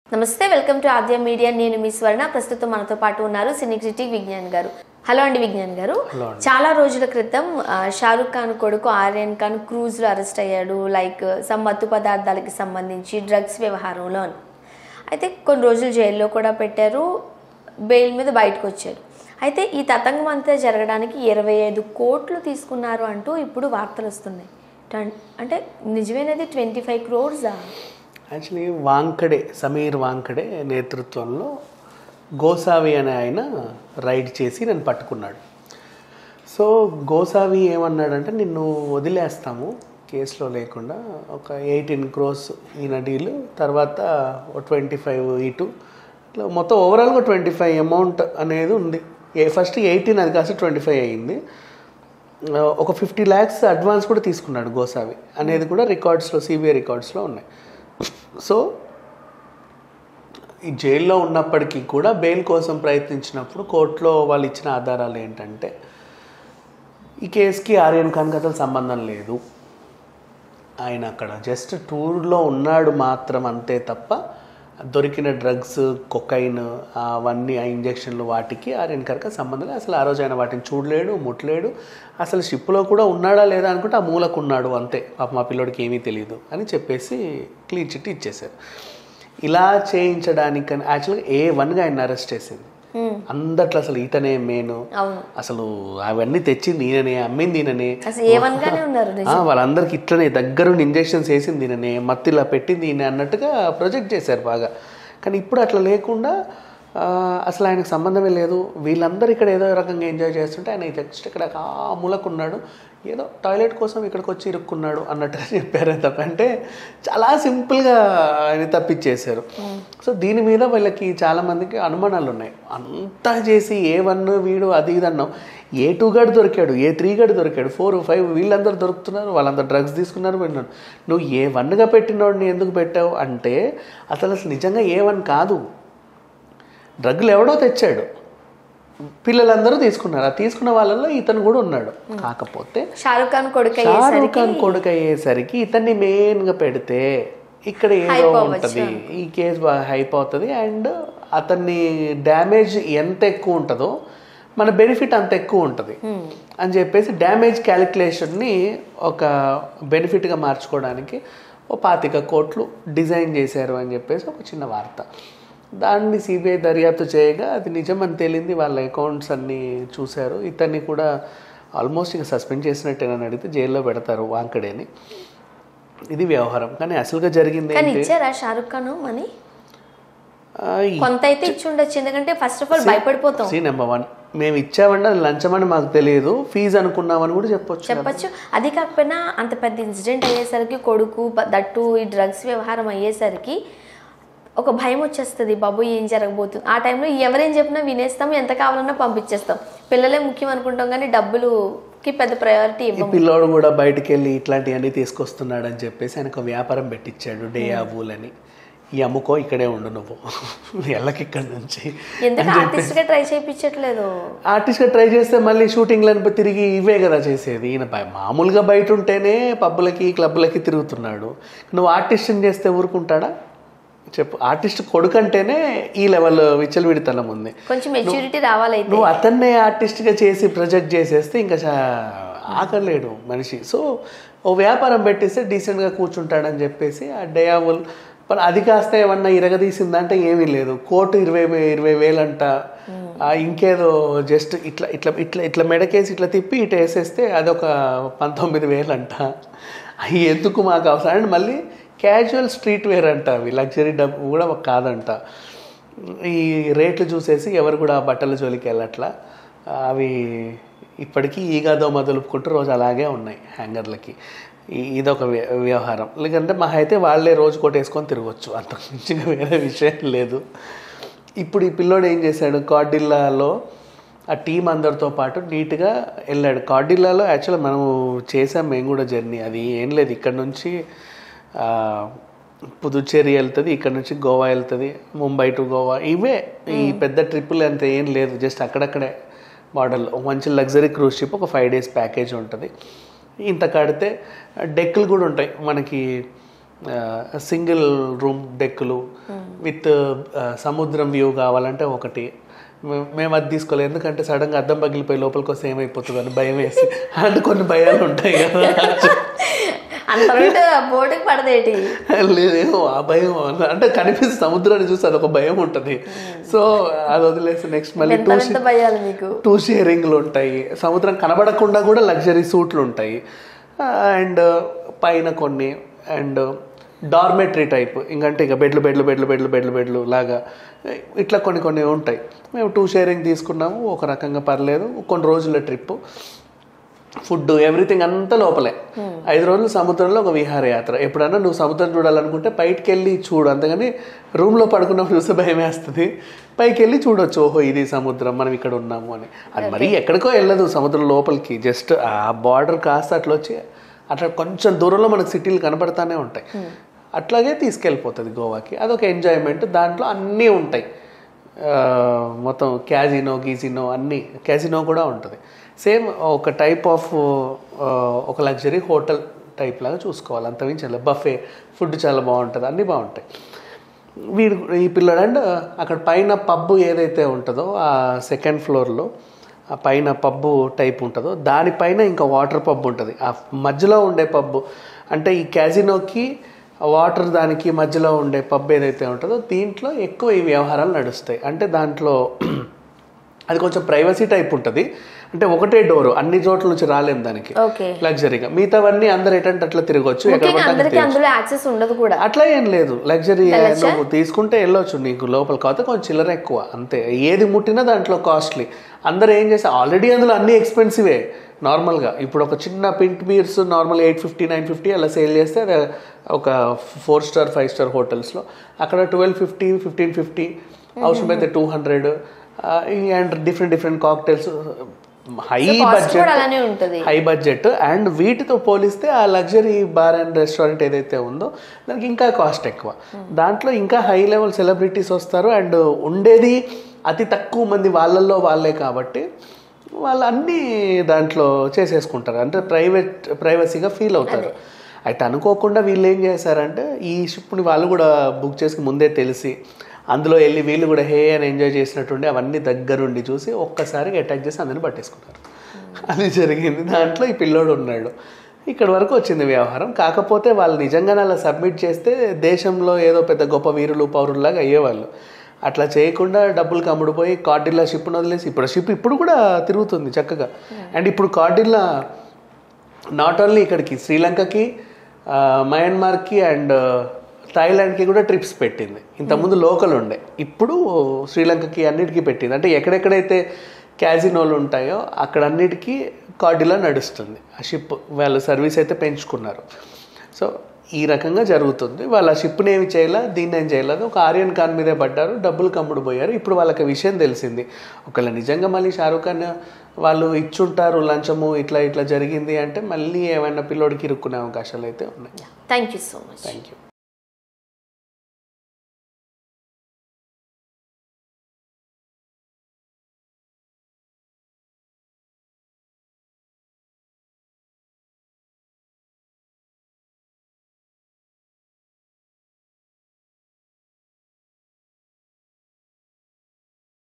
నమస్తే welcome to Aadya media నేను మీ స్వర్ణ ప్రస్తుతం మనతో పాటు ఉన్నారు సినీ క్రిటిక్ విజ్ఞాన్ గారు. హలో అండి విజ్ఞాన్ గారు. చాలా రోజుల క్రితం షారుఖ్ ఖాన్ కొడుకు ఆర్యన్ ఖాన్ క్రూజ్ లో అరెస్ట్ అయ్యాడు. లైక్ సమ్ మత్తు పదార్థాలకి సంబంధించి డ్రగ్స్ వ్యవహారంలో. అయితే కొన్ని రోజులు జైల్లో కూడా పెట్టారు, బెయిల్ మీద బయటకు వచ్చారు. అయితే ఈ తతంగం అంతా జరగడానికి 25 కోట్లు తీసుకున్నారు అంటూ ఇప్పుడు వార్తలు వస్తున్నాయి. అంటే నిజమేనది 25 crores? యాక్చువల్లీ సమీర్ వాంకడే నేతృత్వంలో గోసావి అనే ఆయన రైడ్ చేసి నన్ను పట్టుకున్నాడు. సో గోసావి ఏమన్నాడంటే నిన్ను వదిలేస్తాము కేసులో లేకుండా, ఒక 18 crores ఈయన డీలు, తర్వాత 25 ఇటు, ఇట్లా మొత్తం ఓవరాల్గా 25 అమౌంట్ అనేది ఉంది. ఫస్ట్ 18 అది కాస్త 25 అయ్యింది. ఒక 50 lakhs అడ్వాన్స్ కూడా తీసుకున్నాడు గోసావి అనేది కూడా రికార్డ్స్లో, సిబిఐ రికార్డ్స్లో ఉన్నాయి. సో ఈ జైల్లో ఉన్నప్పటికీ కూడా బెయిల్ కోసం ప్రయత్నించినప్పుడు కోర్టులో వాళ్ళు ఇచ్చిన ఆధారాలు ఏంటంటే ఈ కేసుకి ఆర్యన్ ఖాన్కి అసలు సంబంధం లేదు, ఆయన అక్కడ జస్ట్ టూర్లో ఉన్నాడు మాత్రం అంతే తప్ప దొరికిన డ్రగ్స్, కొకైన్, అవన్నీ ఆ ఇంజక్షన్లు వాటికి ఆర్యన్ ఖాన్కి సంబంధం లేదు. అసలు ఆ రోజు ఆయన వాటిని చూడలేడు, ముట్టలేడు, అసలు షిప్లో కూడా ఉన్నాడా లేదా అనుకుంటే ఆ మూలకు ఉన్నాడు అంతే, పాప మా పిల్లోడికి ఏమీ తెలియదు అని చెప్పేసి క్లీన్ చిట్ ఇచ్చేశారు. ఇలా చేయించడానికని యాక్చువల్గా A1గా ఆయన అరెస్ట్ చేసింది. అందట్లో అసలు ఈతనే మెయిన్, అసలు అవన్నీ తెచ్చింది ఈయననే, అమ్మింది ఈయననే, వాళ్ళందరికి ఇట్లనే దగ్గరుండి ఇంజెక్షన్స్ వేసింది ఈయననే, మత్తిలా పెట్టింది ఈయన అన్నట్టుగా ప్రొజెక్ట్ చేశారు బాగా. కానీ ఇప్పుడు అట్లా లేకుండా అసలు ఆయనకు సంబంధమే లేదు, వీళ్ళందరూ ఇక్కడ ఏదో రకంగా ఎంజాయ్ చేస్తుంటే ఆయన జస్ట్ ఇక్కడ ఆ మూలకున్నాడు, ఏదో టాయిలెట్ కోసం ఇక్కడికి వచ్చి ఇరుక్కున్నాడు అన్నట్టుగా చెప్పారు తప్ప, అంటే చాలా సింపుల్గా ఆయన తప్పించేశారు. సో దీని మీద వీళ్ళకి చాలామందికి అనుమానాలు ఉన్నాయి. అంతా చేసి A1 వీడు అది ఇది అన్నాం, A2 గడు దొరికాడు, A3 గడు దొరికాడు, 4, 5 వీళ్ళందరూ దొరుకుతున్నారు, వాళ్ళందరూ డ్రగ్స్ తీసుకున్నారు. విన్నాను నువ్వు A1గా పెట్టినోడిని ఎందుకు పెట్టావు అంటే అసలు నిజంగా A1 కాదు, డ్రగ్లు ఎవడో తెచ్చాడు, పిల్లలందరూ తీసుకున్నారు, ఆ తీసుకున్న వాళ్ళల్లో ఇతను కూడా ఉన్నాడు. కాకపోతే షారుఖ్ ఖాన్ కొడుకు అయ్యేసరికి ఇతన్ని మెయిన్గా పెడితే ఇక్కడ ఏదో ఉంటుంది, ఈ కేసు బాగా హైప్ అవుతుంది, అండ్ అతన్ని డ్యామేజ్ ఎంత ఎక్కువ ఉంటుందో మన బెనిఫిట్ అంత ఎక్కువ ఉంటుంది అని చెప్పేసి డ్యామేజ్ క్యాలిక్యులేషన్ని ఒక బెనిఫిట్గా మార్చుకోవడానికి 25 కోట్లు డిజైన్ చేశారు అని చెప్పేసి ఒక చిన్న వార్త. దాన్ని సిబిఐ దర్యాప్తు చేయగా అది నిజమని తేలింది. వాళ్ళ అకౌంట్స్ అన్నీ చూశారు. ఇతన్ని కూడా ఆల్మోస్ట్ ఇక సస్పెండ్ చేసినట్టేనని అడిగితే జైల్లో పెడతారు వాంకడేని. ఇది వ్యవహారం. కానీ అసలుగా జరిగింది షారుఖ్ ఖాన్ మనీ కొంత అయితే ఇచ్చి ఉండొచ్చు, ఎందుకంటే ఫస్ట్ ఆఫ్ ఆల్ భయపడిపోతాం. నెంబర్ 1 మేము ఇచ్చామంటే అది లంచమని మాకు తెలియదు, ఫీజు అనుకున్నామని కూడా చెప్పొచ్చు. అది కాకపోయినా అంత పెద్ద ఇన్సిడెంట్ అయ్యేసరికి, కొడుకు దట్టు ఈ డ్రగ్స్ వ్యవహారం అయ్యేసరికి ఒక భయం వచ్చేస్తుంది, బాబు ఏం జరగబోతుంది. ఆ టైంలో ఎవరేం చెప్పినా వినేస్తాం, ఎంత కావాలన్నా పంపించేస్తాం. పిల్లలే ముఖ్యం అనుకుంటాం కానీ డబ్బులుకి పెద్ద ప్రయారిటీ ఇవ్వం. పిల్లోడు కూడా బయటకు వెళ్ళి ఇట్లాంటివన్నీ తీసుకొస్తున్నాడు అని చెప్పేసి ఆయనకు వ్యాపారం పెట్టించాడు, డే ఆవులని. ఈ అమ్ముకో, ఇక్కడే ఉండు నువ్వు, ఎల్లకి ఇక్కడ నుంచి. ఎందుకు ఆర్టిస్ట్గా ట్రై చేయించట్లేదు? ఆర్టిస్ట్గా ట్రై చేస్తే మళ్ళీ షూటింగ్లను తిరిగి ఇవే కదా చేసేది. ఈయన మామూలుగా బయట ఉంటేనే పబ్బులకి క్లబ్లకి తిరుగుతున్నాడు. నువ్వు ఆర్టిస్ట్ని చేస్తే ఊరుకుంటాడా చెప్పు? ఆర్టిస్ట్ కొడుకంటేనే ఈ లెవెల్ విచ్చలవిడితనం ఉంది, కొంచెం మెచ్యూరిటీ రావాలి. నువ్వు అతన్నే ఆర్టిస్ట్గా చేసి ప్రొజెక్ట్ చేసేస్తే ఇంకా ఆకలేడు మనిషి. సో ఓ వ్యాపారం పెట్టేస్తే డీసెంట్గా కూర్చుంటాడని చెప్పేసి ఆ డయావుల్ అది కాస్త ఏమన్నా ఇరగదీసిందంటే ఏమీ లేదు. కోర్టు 20,000 అంట, ఇంకేదో జస్ట్ ఇట్లా ఇట్లా ఇట్లా ఇట్లా మెడకేసి ఇట్లా తిప్పి ఇటు వేసేస్తే అదొక 19,000 అంట. అవి ఎందుకు మాకు అవసరం? అండ్ మళ్ళీ క్యాజువల్ స్ట్రీట్ వేర్ అంట, అవి లగ్జరీ డబ్బు కూడా కాదంట. ఈ రేట్లు చూసేసి ఎవరు కూడా బట్టల జోలికి వెళ్ళట్లా, అవి ఇప్పటికీ ఈగాదో మొదలుపుకుంటూ రోజు అలాగే ఉన్నాయి హ్యాంగర్లకి. ఇదొక వ్యవహారం. లేకంటే మా అయితే వాళ్ళే రోజు కొట్టేసుకొని తిరగచ్చు, అంతకు మించిగా వేరే విషయం లేదు. ఇప్పుడు ఈ పిల్లోడు ఏం చేశాడు, కార్డిల్లాలో ఆ టీం అందరితో పాటు నీట్గా వెళ్ళాడు. కార్డిల్లాలో యాక్చువల్గా మనం చేసాం మేము కూడా జర్నీ, అది ఏం లేదు, ఇక్కడ నుంచి పుదుచ్చేరి వెళ్తుంది, ఇక్కడ నుంచి గోవా వెళ్తుంది, ముంబై టు గోవా, ఇవే ఈ పెద్ద ట్రిప్పులు అంత ఏం లేదు, జస్ట్ అక్కడక్కడే మోడల్. మంచి లగ్జరీ క్రూజ్ షిప్, ఒక 5 days ప్యాకేజ్ ఉంటుంది. ఇంత కడితే డెక్కులు కూడా ఉంటాయి మనకి, సింగిల్ రూమ్ డెక్కులు విత్ సముద్రం వ్యూ కావాలంటే ఒకటి. మేము అది తీసుకోలేదు, ఎందుకంటే సడన్గా అద్దం పగిలిపోయి లోపలికి వస్తే ఏమైపోతుంది అని భయం వేసి. అంటే కొన్ని భయాలు ఉంటాయి కదా, బోటుకి పడదేటి లేదేమో ఆ భయం, అంటే కనిపిస్తే సముద్రాన్ని చూసి అదొక భయం ఉంటుంది. సో అది వదిలేసి నెక్స్ట్ మళ్ళీ టూ షేరింగ్లు ఉంటాయి, సముద్రం కనబడకుండా కూడా లగ్జరీ సూట్లు ఉంటాయి, అండ్ పైన కొన్ని, అండ్ డార్మెటరీ టైప్, ఇంకంటే ఇక బెడ్లు లాగా ఇట్లా కొన్ని ఉంటాయి. మేము 2 షేరింగ్ తీసుకున్నాము, ఒక రకంగా పర్లేదు. కొన్ని రోజుల ట్రిప్, ఫుడ్ ఎవ్రీథింగ్ అంతా లోపలే. 5 రోజులు సముద్రంలో ఒక విహారయాత్ర. ఎప్పుడన్నా నువ్వు సముద్రం చూడాలనుకుంటే పైకి వెళ్ళి చూడు, అంతగాని రూమ్లో పడుకున్నప్పుడు చూస్తే భయం వేస్తుంది. పైకి వెళ్ళి చూడొచ్చు, ఓహో ఇది సముద్రం, మనం ఇక్కడ ఉన్నాము అని. అది మరీ ఎక్కడికో వెళ్ళదు సముద్రం లోపలికి, జస్ట్ ఆ బార్డర్ కాస్త అట్లా వచ్చి అట్లా కొంచెం దూరంలో మనకు సిటీలు కనపడతానే ఉంటాయి. అట్లాగే తీసుకెళ్ళిపోతుంది గోవాకి. అదొక ఎంజాయ్మెంట్, దాంట్లో అన్నీ ఉంటాయి. మొత్తం క్యాజినో అన్నీ, క్యాజినో కూడా ఉంటుంది. సేమ్ ఒక టైప్ ఆఫ్ ఒక లగ్జరీ హోటల్ టైప్ లాగా చూసుకోవాలి, అంతమించి బఫే ఫుడ్ చాలా బాగుంటుంది, అన్నీ బాగుంటాయి. ఈ పిల్లడు అండ్ అక్కడ పైన పబ్బు ఏదైతే ఉంటుందో ఆ 2nd ఫ్లోర్లో ఆ పైన పబ్బు టైప్ ఉంటుందో దానిపైన ఇంకా వాటర్ పబ్ ఉంటుంది. ఆ మధ్యలో ఉండే పబ్బు అంటే ఈ క్యాజినోకి వాటర్ దానికి మధ్యలో ఉండే పబ్ ఏదైతే ఉంటుందో దీంట్లో ఎక్కువ ఈ వ్యవహారాలు నడుస్తాయి. అంటే దాంట్లో అది కొంచెం ప్రైవసీ టైప్ ఉంటుంది, అంటే ఒకటే డోరు, అన్ని చోట్ల నుంచి రాలేము దానికి లగ్జరీగా. మిగతావన్నీ అందరు ఎటంటే అట్లా తిరగొచ్చు, అట్లా ఏం లేదు. లగ్జరీ నువ్వు తీసుకుంటే వెళ్ళొచ్చు, నీకు లోపల కాకపోతే కొంచెం చిల్లర ఎక్కువ అంతే. ఏది ముట్టినా దాంట్లో కాస్ట్లీ. అందరు ఏం చేస్తారు, ఆల్రెడీ అందులో అన్ని ఎక్స్పెన్సివే నార్మల్గా. ఇప్పుడు ఒక చిన్న పింట్ బీర్స్ నార్మల్ 850 950 అలా సేల్ చేస్తే ఒక 4 స్టార్ 5 స్టార్ హోటల్స్లో అక్కడ 1250 1550, అవసరమైతే 200, and different cocktails, high budget. And వీటితో పోలిస్తే ఆ లగ్జరీ బార్ అండ్ రెస్టారెంట్ ఏదైతే ఉందో దానికి ఇంకా కాస్ట్ ఎక్కువ. దాంట్లో ఇంకా హై లెవెల్ సెలబ్రిటీస్ వస్తారు, అండ్ ఉండేది అతి తక్కువ మంది, వాళ్ళల్లో వాళ్ళే కాబట్టి వాళ్ళు అన్నీ దాంట్లో చేసేసుకుంటారు, అంటే ప్రైవసీగా ఫీల్ అవుతారు. అయితే అనుకోకుండా వీళ్ళు ఏం చేశారంటే ఈ షిప్ని వాళ్ళు కూడా బుక్ చేసి ముందే తెలిసి అందులో వెళ్ళి వీళ్ళు కూడా హే అని ఎంజాయ్ చేసినట్టుండి అవన్నీ దగ్గరుండి చూసి ఒక్కసారిగా అటాక్ చేసి అందరిని పట్టేసుకున్నారు. అది జరిగింది. దాంట్లో ఈ పిల్లోడు ఉన్నాడు. ఇక్కడ వరకు వచ్చింది వ్యవహారం. కాకపోతే వాళ్ళు నిజంగానే అలా సబ్మిట్ చేస్తే దేశంలో ఏదో పెద్ద గొప్ప వీరులు పౌరుల్లాగా అయ్యేవాళ్ళు. అట్లా చేయకుండా డబ్బులు కమ్ముడిపోయి కార్డిల్లా షిప్ను వదిలేసి, ఇప్పుడు షిప్ ఇప్పుడు కూడా తిరుగుతుంది చక్కగా. అండ్ ఇప్పుడు కార్డిల్లా నాట్ ఓన్లీ ఇక్కడికి శ్రీలంకకి, మయన్మార్కి అండ్ థాయిలాండ్కి కూడా ట్రిప్స్ పెట్టింది. ఇంతకుముందు లోకల్ ఉండే, ఇప్పుడు శ్రీలంకకి అన్నిటికీ పెట్టింది. అంటే ఎక్కడెక్కడైతే క్యాజినోలు ఉంటాయో అక్కడ అన్నిటికీ కార్డిల్లా నడుస్తుంది ఆ షిప్. వాళ్ళు సర్వీస్ అయితే పెంచుకున్నారు. సో ఈ రకంగా జరుగుతుంది. వాళ్ళు ఆ షిప్ని ఏమి చేయాల, దీన్ని ఏం చేయలేదు, ఒక ఆర్యన్ ఖాన్ మీదే పడ్డారు, డబ్బులు కమ్ముడు పోయారు. ఇప్పుడు వాళ్ళకి విషయం తెలిసింది. ఒకవేళ నిజంగా మళ్ళీ షారూఖ్ ఖాన్ వాళ్ళు ఇచ్చుంటారు లంచము, ఇట్లా జరిగింది అంటే మళ్ళీ ఏమైనా పిల్లోడికి ఇరుక్కునే అవకాశాలు అయితే ఉన్నాయి. Thank you so much. Thank you.